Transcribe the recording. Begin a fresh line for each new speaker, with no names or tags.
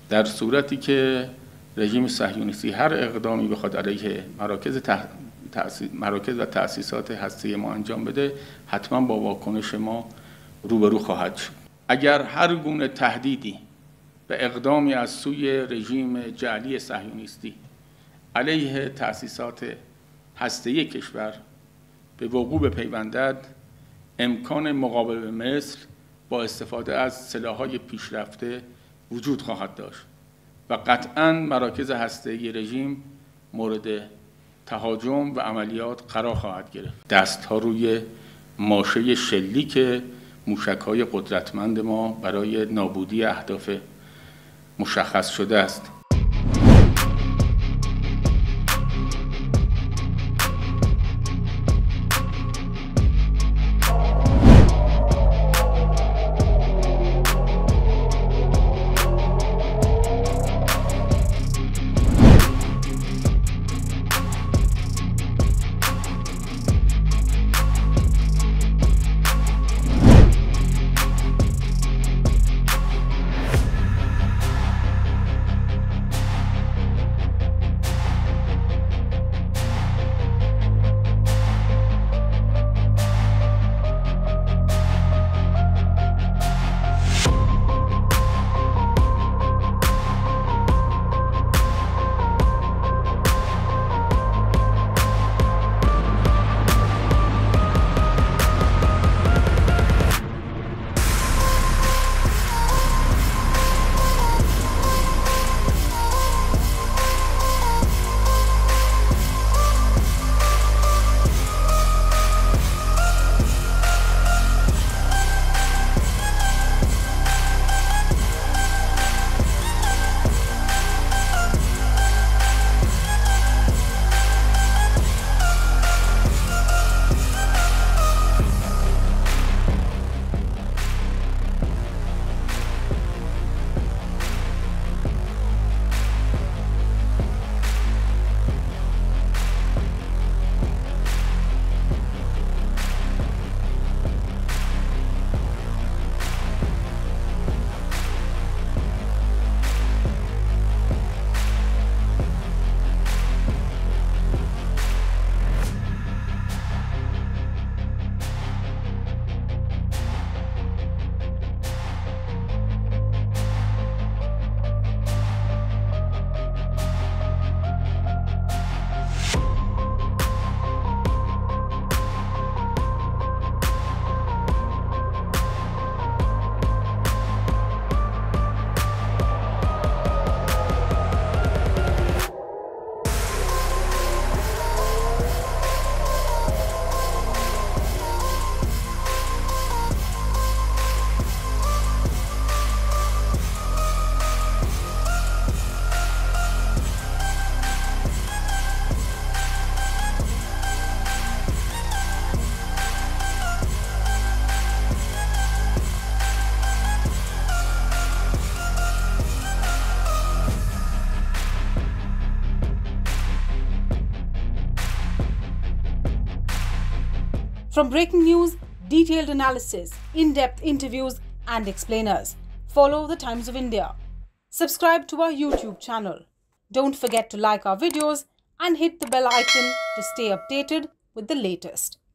در صورتی که رژیم صهیونیستی هر اقدامی بخواد علیه مراکز و تأسیسات هسته‌ای ما انجام بده، حتما با واکنش ما روبرو خواهد شد. اگر هر گونه تهدیدی به اقدامی از سوی رژیم جعلی صهیونیستی علیه تأسیسات هسته‌ای کشور به وقوع بپیوندد، امکان مقابله به مصر با استفاده از سلاح‌های پیشرفته وجود خواهد داشت و قطعاً مراکز هسته‌ای رژیم مورد تهاجم و عملیات قرار خواهد گرفت. دست‌ها روی ماشه شلیک موشک‌های قدرتمند ما برای نابودی اهداف مشخص شده است.
From breaking news, detailed analysis, in-depth interviews and explainers, follow the Times of India. Subscribe to our YouTube channel. Don't forget to like our videos and hit the bell icon to stay updated with the latest.